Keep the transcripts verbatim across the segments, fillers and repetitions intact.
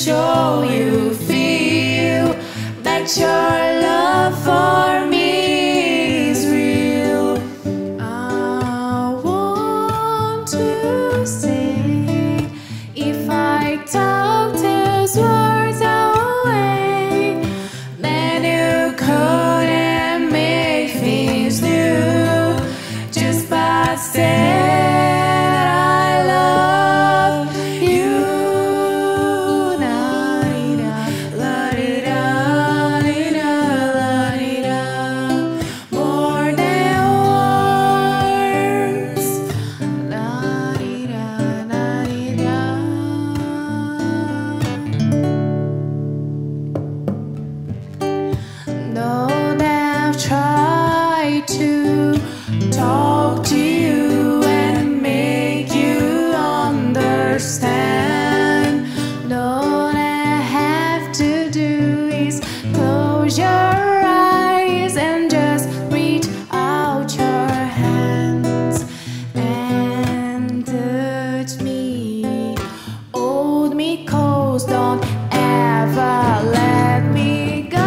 show you feel that your love for me is real. I want to say, if I talk these words away, then you couldn't make things new just by saying try to talk to you and make you understand. All I have to do is close your eyes and just reach out your hands and touch me, hold me close, don't ever let me go.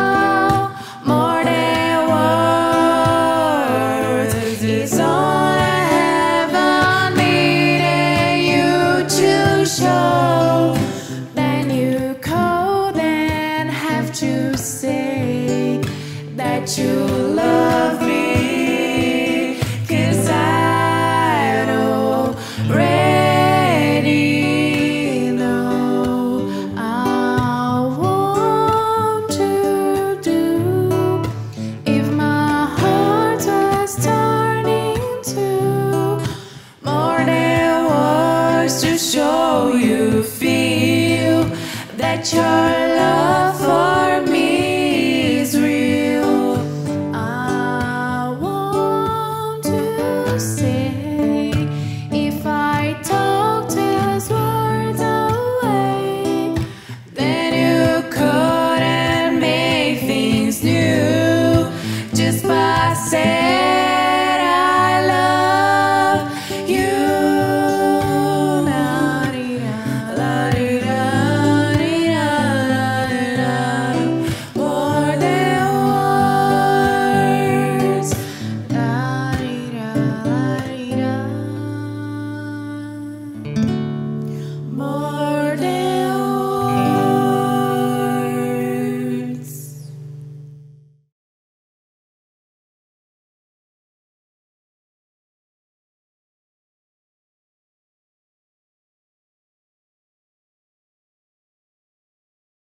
It's all I ever needed you to show. Then you couldn't have to say that you love me, 'cause I already know. I want to do if my heart was torn to show you feel that your love